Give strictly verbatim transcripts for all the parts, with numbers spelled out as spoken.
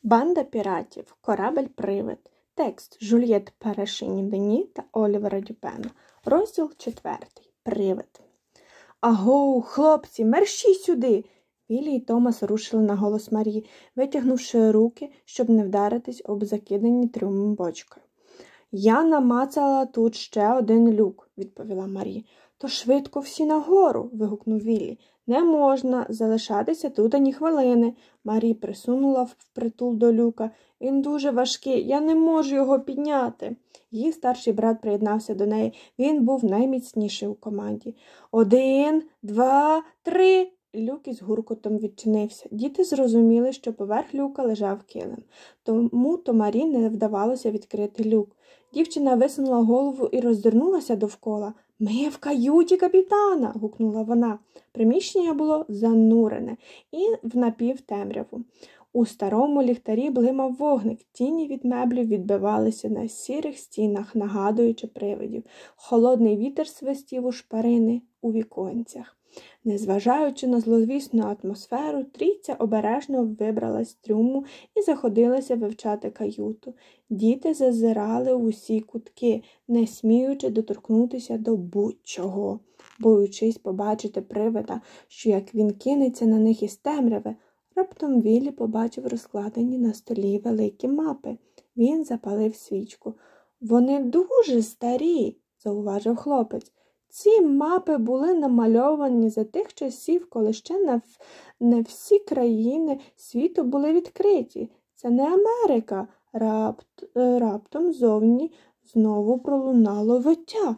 Банда піратів. Корабель-привид. Текст Жюльєт Перешинь-Дені та Олівера Дюпена. Розділ четвертий. Привид. Агоу, хлопці, мерщій сюди! Віллі і Томас рушили на голос Марії, витягнувши руки, щоб не вдаритись об закидані трюмом бочкою. «Я намацала тут ще один люк», – відповіла Марі. «То швидко всі нагору», – вигукнув Віллі. «Не можна залишатися тут ані хвилини». Марі присунула впритул до люка. «Він дуже важкий, я не можу його підняти». Її старший брат приєднався до неї. Він був найміцніший у команді. «Один, два, три!» Люк із гуркотом відчинився. Діти зрозуміли, що поверх люка лежав килим. Тому то Марі не вдавалося відкрити люк. Дівчина висунула голову і роздернулася довкола. «Ми в каюті капітана!» – гукнула вона. Приміщення було занурене і в напівтемряву. У старому ліхтарі блимав вогник, тіні від меблів відбивалися на сірих стінах, нагадуючи привидів. Холодний вітер свистів у шпарини у віконцях. Незважаючи на зловісну атмосферу, трійця обережно вибралась з трюму і заходилася вивчати каюту. Діти зазирали в усі кутки, не сміючи доторкнутися до будь-чого, боючись побачити привида, що як він кинеться на них із темряви. Раптом Віллі побачив розкладені на столі великі мапи. Він запалив свічку. «Вони дуже старі», – зауважив хлопець. «Ці мапи були намальовані за тих часів, коли ще не, в... не всі країни світу були відкриті. Це не Америка». Рапт... Раптом зовні знову пролунало виття.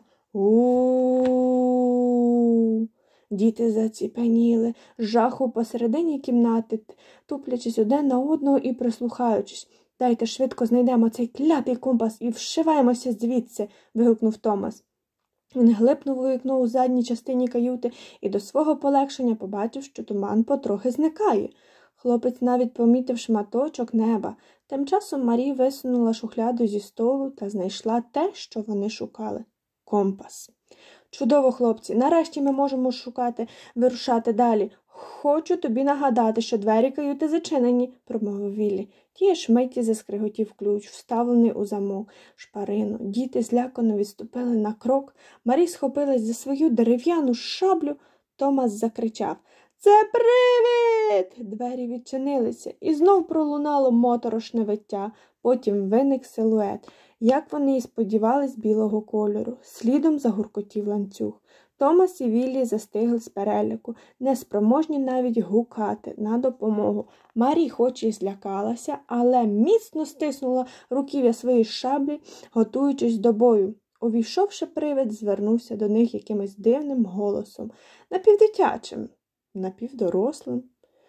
У-у-у! Діти заціпеніли, жаху посередині кімнати, туплячись один на одного і прислухаючись. «Дайте швидко знайдемо цей клятий компас і вшиваємося звідси», – вигукнув Томас. Він глипнув у вікно у задній частині каюти і до свого полегшення побачив, що туман потрохи зникає. Хлопець навіть помітив шматочок неба. Тим часом Марі висунула шухляду зі столу та знайшла те, що вони шукали – компас. «Чудово, хлопці, нарешті ми можемо шукати, вирушати далі. Хочу тобі нагадати, що двері каюти зачинені», – промовив Віллі. Тієї ж миті заскриготів ключ, вставлений у замок, шпарину. Діти злякано відступили на крок. Марі схопилась за свою дерев'яну шаблю. Томас закричав: «Це привид!» Двері відчинилися, і знов пролунало моторошне виття. Потім виник силует, як вони і сподівались, білого кольору. Слідом загуркотів ланцюг. Томас і Віллі застигли з переляку, неспроможні навіть гукати на допомогу. Марі хоч і злякалася, але міцно стиснула руків'я своєї шаблі, готуючись до бою. Увійшовши, привид звернувся до них якимось дивним голосом, напівдитячим, напівдорослим.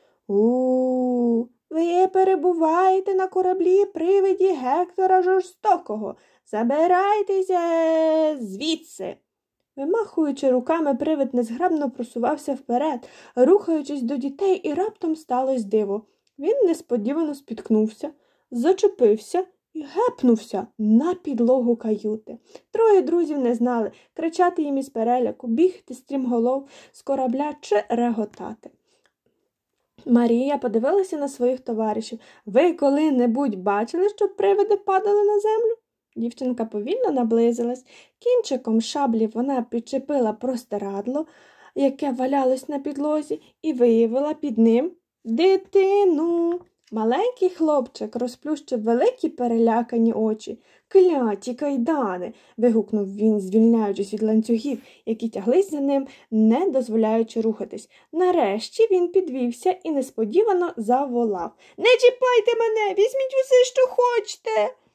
у «Ви перебуваєте на кораблі привиді Гектора Жорстокого. Забирайтеся звідси!» Вимахуючи руками, привид незграбно просувався вперед, рухаючись до дітей, і раптом сталося диво. Він несподівано спіткнувся, зачепився і гепнувся на підлогу каюти. Троє друзів не знали, кричати їм із переляку, бігти стрімголов з корабля чи реготати. Марія подивилася на своїх товаришів. «Ви коли-небудь бачили, щоб привиди падали на землю?» Дівчинка повільно наблизилась. Кінчиком шаблі вона підчепила простирадло, яке валялось на підлозі, і виявила під ним дитину. Маленький хлопчик розплющив великі перелякані очі. «Кляті кайдани!» – вигукнув він, звільняючись від ланцюгів, які тяглись за ним, не дозволяючи рухатись. Нарешті він підвівся і несподівано заволав: «Не чіпайте мене! Візьміть усе, що хочете!»